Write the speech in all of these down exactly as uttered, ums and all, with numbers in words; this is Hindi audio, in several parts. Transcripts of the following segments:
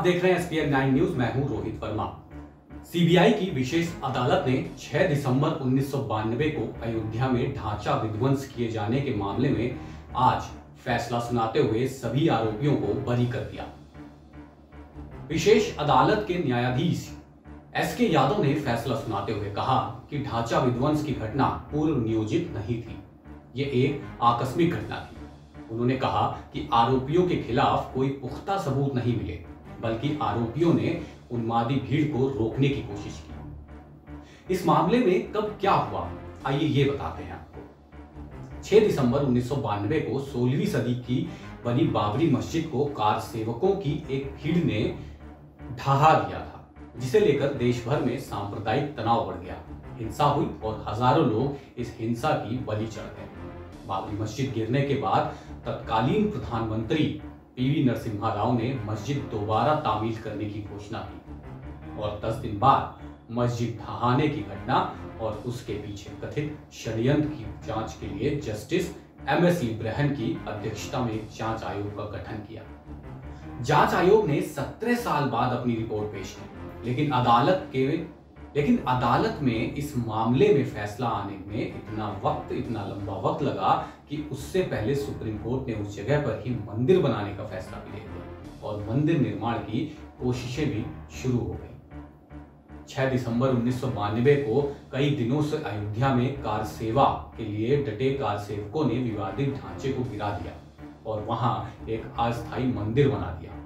देख रहे हैं एसपीएन नाइन न्यूज। मैं हूं रोहित वर्मा। सीबीआई की विशेष अदालत ने छह दिसंबर उन्नीस सौ बानवे को अयोध्या में ढांचा विध्वंस किए जाने के मामले में आज फैसला सुनाते हुए सभी आरोपियों को बरी कर दिया। विशेष अदालत के न्यायाधीश एस के यादव ने फैसला सुनाते हुए कहा कि ढांचा विध्वंस की घटना पूर्व नियोजित नहीं थी, ये एक आकस्मिक घटना थी। उन्होंने कहा कि आरोपियों के खिलाफ कोई पुख्ता सबूत नहीं मिले, बल्कि आरोपियों ने उन्मादी भीड़ को रोकने की कोशिश की। इस मामले में कब क्या हुआ, आइए ये बताते हैं आपको। छह दिसंबर उन्नीस सौ बानवे को सोलहवीं सदी की बनी बाबरी मस्जिद को कार सेवकों की एक भीड़ ने ढहा दिया था, जिसे लेकर देश भर में सांप्रदायिक तनाव बढ़ गया। हिंसा हुई और हजारों लोग इस हिंसा की बलि चढ़ गए। बाबरी मस्जिद गिरने के बाद तत्कालीन प्रधानमंत्री पीवी नरसिम्हा राव ने मस्जिद दोबारा तामीर करने की घोषणा की और दस दिन बाद मस्जिद ढहाने की घटना और उसके पीछे कथित षड्यंत्र की जांच के लिए जस्टिस एम एस लिब्रहन की अध्यक्षता में एक जांच आयोग का गठन किया। जांच आयोग ने सत्रह साल बाद अपनी रिपोर्ट पेश की, लेकिन अदालत के लेकिन अदालत में इस मामले में फैसला आने में इतना वक्त इतना लंबा वक्त लगा कि उससे पहले सुप्रीम कोर्ट ने उस जगह पर ही मंदिर बनाने का फैसला भी ले लिया और मंदिर निर्माण की कोशिशें भी शुरू हो गई। छह दिसंबर उन्नीस सौ बानवे को कई दिनों से अयोध्या में कार सेवा के लिए डटे कार सेवकों ने विवादित ढांचे को गिरा दिया और वहां एक अस्थायी मंदिर बना दिया।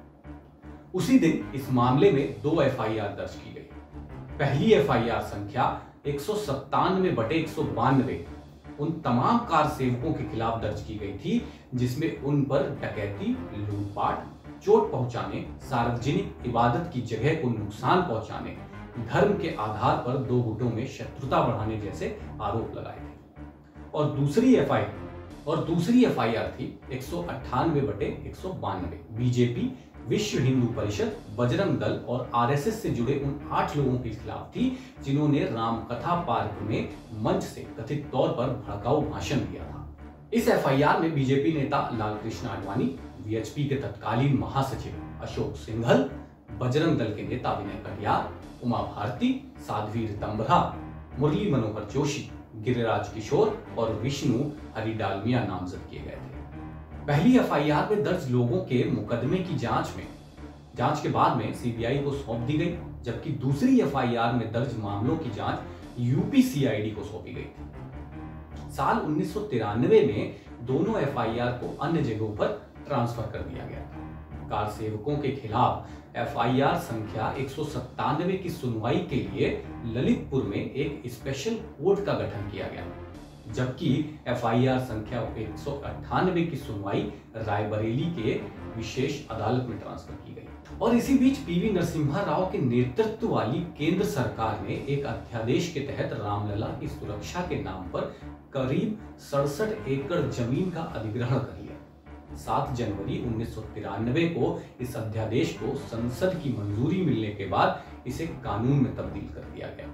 उसी दिन इस मामले में दो एफ आई आर दर्ज की गई। पहली एफ आई आर संख्या एक सौ सत्तानवे बटे एक सौ बानवे उन तमाम कार सेवकों के खिलाफ दर्ज की गई थी जिसमें उन पर डकैती, लूटपाट, चोट पहुंचाने, सार्वजनिक इबादत की जगह को नुकसान पहुंचाने, धर्म के आधार पर दो गुटों में शत्रुता बढ़ाने जैसे आरोप लगाए थे। और दूसरी एफ आई और दूसरी एफ आई आर थी एक सौ अट्ठानवे बटे एक सौ बानवे बीजेपी, विश्व हिंदू परिषद, बजरंग दल और आर एस एस से जुड़े उन आठ लोगों के खिलाफ थी जिन्होंने रामकथा पार्क में मंच से कथित तौर पर भड़काऊ भाषण दिया था। इस एफ आई आर में बीजेपी नेता Lal Krishna Advani, V H P के तत्कालीन महासचिव अशोक सिंघल, बजरंग दल के नेता विनय कटियार, उमा भारती, साध्वी रितंभरा, मुरली मनोहर जोशी, गिरिराज किशोर और विष्णु हरिडालमिया नामजद किए गए थे। पहली एफ आई आर में दर्ज लोगों के मुकदमे की जांच में जांच के बाद में सी बी आई को सौंप दी गई, जबकि दूसरी एफ आई आर में दर्ज मामलों की जांच U P C I D को सौंपी गई थी। साल उन्नीस सौ तिरानवे में दोनों एफ आई आर को अन्य जगहों पर ट्रांसफर कर दिया गया था। कार सेवकों के खिलाफ एफ आई आर संख्या एक सौ सत्तानवे की सुनवाई के लिए ललितपुर में एक स्पेशल कोर्ट का गठन किया गया, जबकि एफ आई आर संख्या एक सौ अट्ठानवे की सुनवाई रायबरेली के विशेष अदालत में ट्रांसफर की गई। और इसी बीच पीवी नरसिम्हा राव के नेतृत्व वाली केंद्र सरकार ने एक अध्यादेश के तहत रामलला की सुरक्षा के नाम पर करीब सड़सठ एकड़ जमीन का अधिग्रहण कर लिया। सात जनवरी उन्नीस सौ तिरानवे को इस अध्यादेश को संसद की मंजूरी मिलने के बाद इसे कानून में तब्दील कर दिया गया।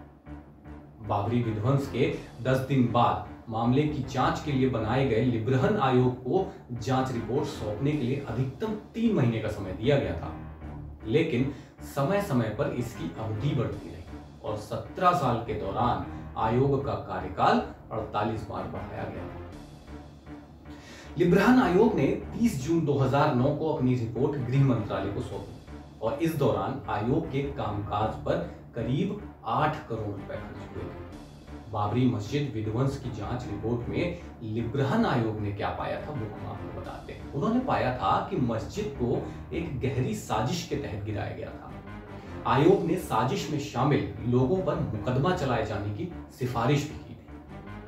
बाबरी विध्वंस के दस दिन बाद मामले की जांच के लिए बनाए गए लिब्रहन आयोग को जांच रिपोर्ट सौंपने के लिए अधिकतम तीन महीने का समय दिया गया था, लेकिन समय समय पर इसकी अवधि बढ़ती रही और सत्रह साल के दौरान आयोग का कार्यकाल अड़तालीस बार बढ़ाया गया। लिब्रहन आयोग ने तीस जून दो हज़ार नौ को अपनी रिपोर्ट गृह मंत्रालय को सौंपी और इस दौरान आयोग के कामकाज पर करीब आठ करोड़ रुपए खर्च हुए थे। बाबरी मस्जिद विध्वंस की जांच रिपोर्ट में लिब्रहन आयोग ने क्या पाया था वो हम आपको बताते हैं। उन्होंने पाया था कि मस्जिद को एक गहरी साजिश के तहत गिराया गया था। आयोग ने साजिश में शामिल लोगों पर मुकदमा चलाए जाने की सिफारिश भी की थी।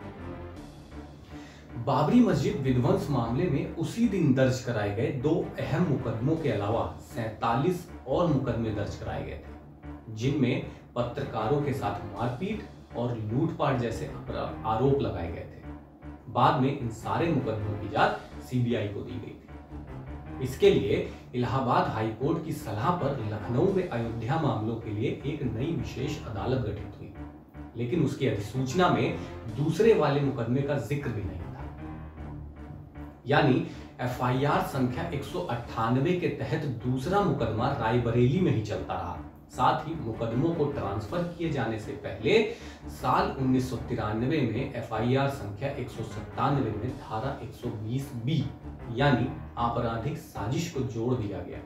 बाबरी मस्जिद विध्वंस मामले में उसी दिन दर्ज कराए गए दो अहम मुकदमों के अलावा सैंतालीस और मुकदमे दर्ज कराए गए थे, जिनमें पत्रकारों के साथ मारपीट और लूटपाट जैसे आरोप लगाए गए थे। बाद में इन सारे मुकदमों की जांच सी बी आई को दी गई थी। इसके लिए इलाहाबाद हाई कोर्ट की सलाह पर लखनऊ में अयोध्या मामलों के लिए एक नई विशेष अदालत गठित हुई, लेकिन उसकी अधिसूचना में दूसरे वाले मुकदमे का जिक्र भी नहीं था। यानी एफ आई आर संख्या एक सौ अट्ठानवे के तहत दूसरा मुकदमा रायबरेली में ही चलता रहा। साथ ही मुकदमों को ट्रांसफर किए जाने से पहले साल उन्नीस सौ तिरानवे में एफ आई आर संख्या एक सौ सत्तानवे में धारा एक सौ बीस बी यानी आपराधिक साजिश को जोड़ दिया गया।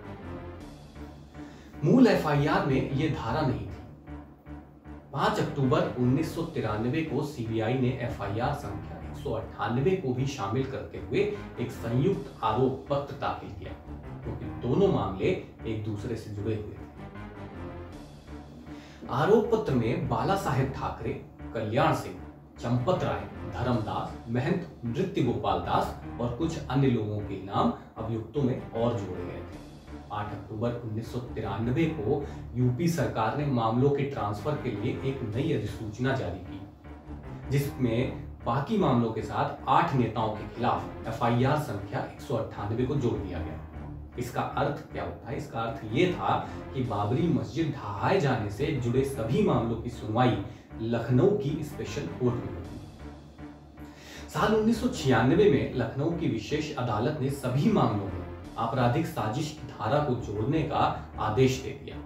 मूल एफ आई आर में यह धारा नहीं थी। पांच अक्टूबर उन्नीस सौ तिरानवे को सी बी आई ने एफ आई आर संख्या एक सौ अट्ठानवे को भी शामिल करते हुए एक संयुक्त आरोप पत्र दाखिल किया, क्योंकि तो दोनों मामले एक दूसरे से जुड़े हुए थे। आरोप पत्र में बाला साहेब ठाकरे, कल्याण सिंह, चंपत राय, धर्मदास, महंत नृत्य गोपाल दास और कुछ अन्य लोगों के नाम अभियुक्तों में और जोड़े गए थे। आठ अक्टूबर उन्नीस सौ तिरानवे को यूपी सरकार ने मामलों के ट्रांसफर के लिए एक नई अधिसूचना जारी की, जिसमें बाकी मामलों के साथ आठ नेताओं के खिलाफ एफ आई आर संख्या एक सौ अट्ठानवे को जोड़ दिया गया। इसका अर्थ क्या होता है? इसका अर्थ ये था कि बाबरी मस्जिद ढहाए जाने से जुड़े सभी मामलों की सुनवाई लखनऊ की स्पेशल कोर्ट में होगी। साल उन्नीस सौ छियानवे में लखनऊ की विशेष अदालत ने सभी मामलों में आपराधिक साजिश की धारा को जोड़ने का आदेश दे दिया।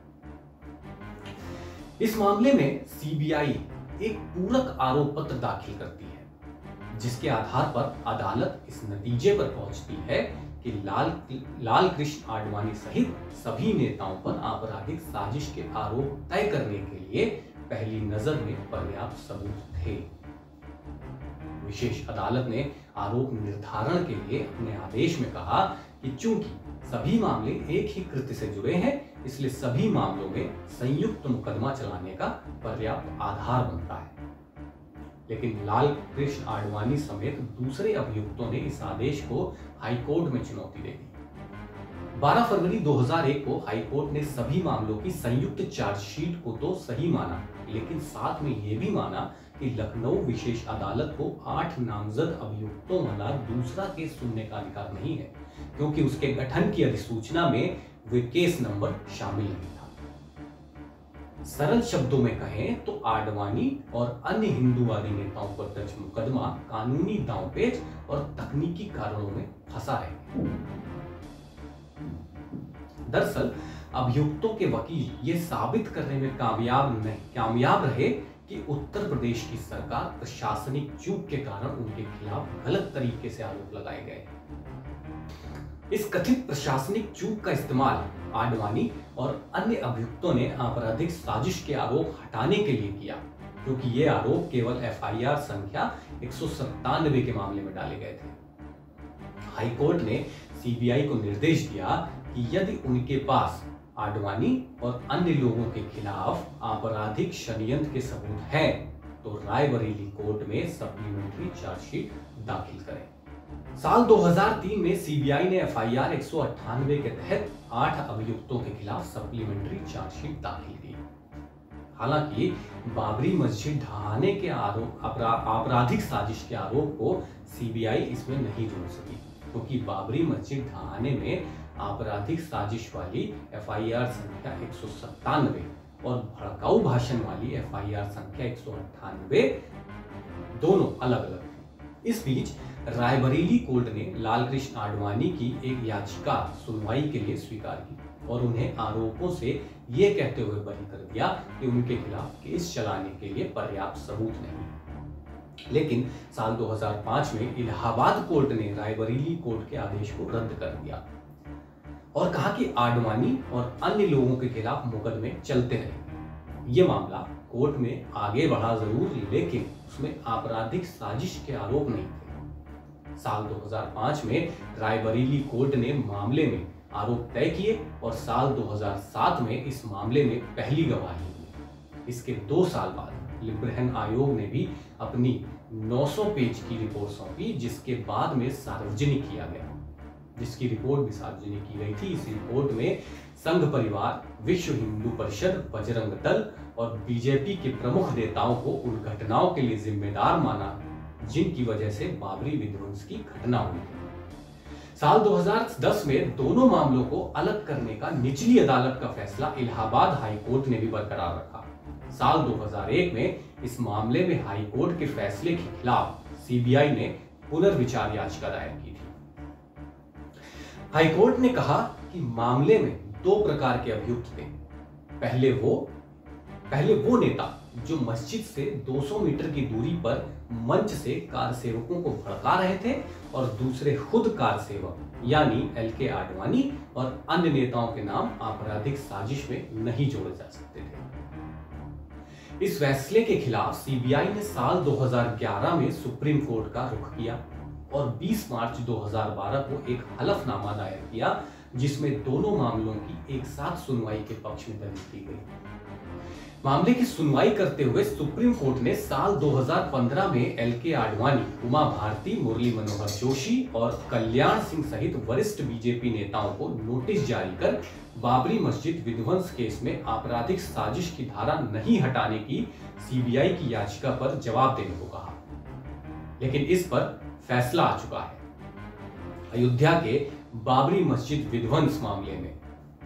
इस मामले में सी बी आई एक पूरक आरोप पत्र दाखिल करती है, जिसके आधार पर अदालत इस नतीजे पर पहुंचती है कि लाल लाल कृष्ण आडवाणी सहित सभी नेताओं पर आपराधिक साजिश के आरोप तय करने के लिए पहली नजर में पर्याप्त सबूत थे। विशेष अदालत ने आरोप निर्धारण के लिए अपने आदेश में कहा कि चूंकि सभी मामले एक ही कृत्य से जुड़े हैं, इसलिए सभी मामलों में संयुक्त मुकदमा चलाने का पर्याप्त आधार बनता है। लेकिन लाल कृष्ण आडवाणी समेत दूसरे अभियुक्तों ने इस आदेश को हाईकोर्ट में चुनौती दे दी। बारह फरवरी दो हज़ार एक को हाईकोर्ट ने सभी मामलों की संयुक्त चार्जशीट को तो सही माना, लेकिन साथ में यह भी माना कि लखनऊ विशेष अदालत को आठ नामजद अभियुक्तों वाला दूसरा केस सुनने का अधिकार नहीं है, क्योंकि उसके गठन की अधिसूचना में वे केस नंबर शामिल नहीं था। सरल शब्दों में कहें तो आडवाणी और अन्य हिंदूवादी नेताओं पर दर्ज मुकदमा कानूनी दांवपेच और तकनीकी कारणों में फंसा है। दरअसल अभियुक्तों के वकील ये साबित करने में कामयाब नहीं कामयाब रहे कि उत्तर प्रदेश की सरकार प्रशासनिक चूक के कारण उनके खिलाफ गलत तरीके से आरोप लगाए गए। इस कथित प्रशासनिक चूक का इस्तेमाल आडवाणी और अन्य अभियुक्तों ने आपराधिक साजिश के आरोप हटाने के लिए किया, क्योंकि ये आरोप केवल एफ आई आर संख्या एक सौ सत्तानवे के मामले में डाले गए थे। हाईकोर्ट ने सी बी आई को निर्देश दिया कि यदि उनके पास आडवाणी और अन्य लोगों के खिलाफ आपराधिक षड्यंत्र के सबूत हैं, तो रायबरेली कोर्ट में सप्लीमेंट्री चार्जशीट दाखिल करें। साल दो हज़ार तीन में सी बी आई ने एफ आई आर एक सौ अट्ठानवे के तहत आठ अभियुक्तों के खिलाफ सप्लीमेंट्री चार्जशीट दाखिल की। हालांकि बाबरी मस्जिद ढहाने के आरोप आपराधिक साजिश के आरोप को सी बी आई इसमें नहीं जोड़ सकी, क्योंकि बाबरी मस्जिद ढहाने में आपराधिक साजिश वाली एफ आई आर संख्या एक सौ सत्तानवे और भड़काऊ भाषण वाली एफ आई आर संख्या एक सौ अट्ठानवे दोनों अलग अलग थी। इस बीच रायबरेली कोर्ट ने लाल कृष्ण आडवाणी की एक याचिका सुनवाई के लिए स्वीकार की और उन्हें आरोपों से यह कहते हुए बरी कर दिया कि उनके खिलाफ केस चलाने के लिए पर्याप्त सबूत नहीं। लेकिन साल दो हज़ार पाँच में इलाहाबाद कोर्ट ने रायबरेली कोर्ट के आदेश को रद्द कर दिया और कहा कि आडवाणी और अन्य लोगों के खिलाफ मुकदमे चलते रहे। ये मामला कोर्ट में आगे बढ़ा जरूर, लेकिन उसमें आपराधिक साजिश के आरोप नहीं थे। साल दो हज़ार पाँच में रायबरेली कोर्ट ने मामले में आरोप तय किए और साल दो हज़ार सात में इस मामले में पहली गवाही हुई। इसके दो साल बाद लिब्रेहन आयोग ने भी अपनी नौ सौ पेज की रिपोर्ट सौंपी, जिसके बाद में सार्वजनिक किया गया जिसकी रिपोर्ट भी सार्वजनिक की गई थी। इस रिपोर्ट में संघ परिवार, विश्व हिंदू परिषद, बजरंग दल और बी जे पी के प्रमुख नेताओं को उन घटनाओं के लिए जिम्मेदार माना जिनकी वजह से बाबरी विध्वंस की घटना हुई थी। साल दो हज़ार दस में दोनों मामलों को अलग करने का निचली अदालत का फैसला इलाहाबाद हाई कोर्ट ने भी बरकरार रखा। साल दो हज़ार एक में इस मामले में हाई कोर्ट के फैसले के खिलाफ सी बी आई ने पुनर्विचार याचिका दायर की थी। हाईकोर्ट ने कहा कि मामले में दो प्रकार के अभियुक्त थे। पहले वो पहले वो नेता जो मस्जिद से दो सौ मीटर की दूरी पर मंच से कार सेवकों को भड़का रहे थे, और दूसरे खुद कार सेवक यानी एल के आडवाणी और अन्य नेताओं के नाम आपराधिक साजिश में नहीं जोड़े जा सकते थे। इस फैसले के खिलाफ सीबीआई ने साल दो हज़ार ग्यारह में सुप्रीम कोर्ट का रुख किया और बीस मार्च दो हज़ार बारह को एक हलफनामा दायर किया जिसमें दोनों मामलों की एक साथ सुनवाई के पक्ष में दलील की गई। मामले की सुनवाई करते हुए सुप्रीम कोर्ट ने साल दो हज़ार पंद्रह में एल के आडवाणी, उमा भारती, मुरली मनोहर जोशी और कल्याण सिंह सहित वरिष्ठ बीजेपी नेताओं को नोटिस जारी कर बाबरी मस्जिद विध्वंस केस में आपराधिक साजिश की धारा नहीं हटाने की सीबीआई की याचिका पर जवाब देने को कहा। लेकिन इस पर फैसला आ चुका है। अयोध्या के बाबरी मस्जिद विध्वंस मामले में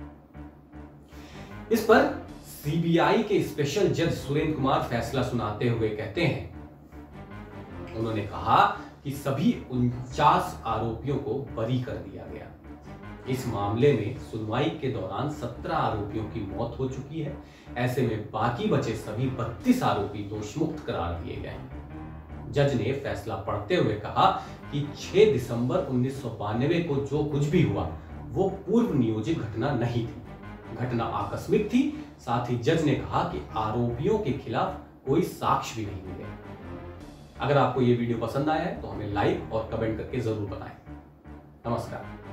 इस पर सीबीआई के स्पेशल जज सुरेंद्र कुमार फैसला सुनाते हुए कहते हैं, उन्होंने कहा कि सभी उनचास आरोपियों को बरी कर दिया गया। इस मामले में सुनवाई के दौरान सत्रह आरोपियों की मौत हो चुकी है। ऐसे में बाकी बचे सभी बत्तीस आरोपी दोषमुक्त करार दिए गए। जज ने फैसला पढ़ते हुए कहा कि छह दिसंबर उन्नीस सौ बानवे को जो कुछ भी हुआ वो पूर्व नियोजित घटना नहीं थी, घटना आकस्मिक थी। साथ ही जज ने कहा कि आरोपियों के खिलाफ कोई साक्ष्य भी नहीं मिले। अगर आपको यह वीडियो पसंद आया है तो हमें लाइक और कमेंट करके जरूर बताएं। नमस्कार।